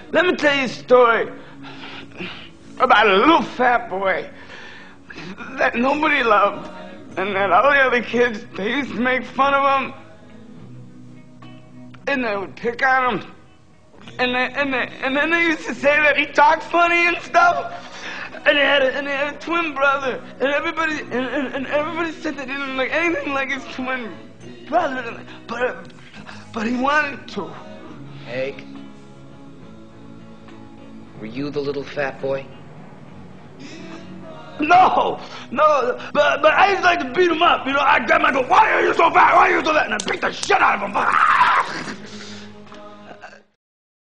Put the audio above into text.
Let me tell you a story about a little fat boy that nobody loved, and that all the other kids, they used to make fun of him, and they would pick on him, and then they used to say that he talked funny and stuff. And he had a twin brother, and everybody said they didn't look anything like his twin brother, but he wanted to. Hank, were you the little fat boy? No, but I used to like to beat him up. You know, I'd grab him, I go, why are you so fat? Why are you so fat? And I'd beat the shit out of him.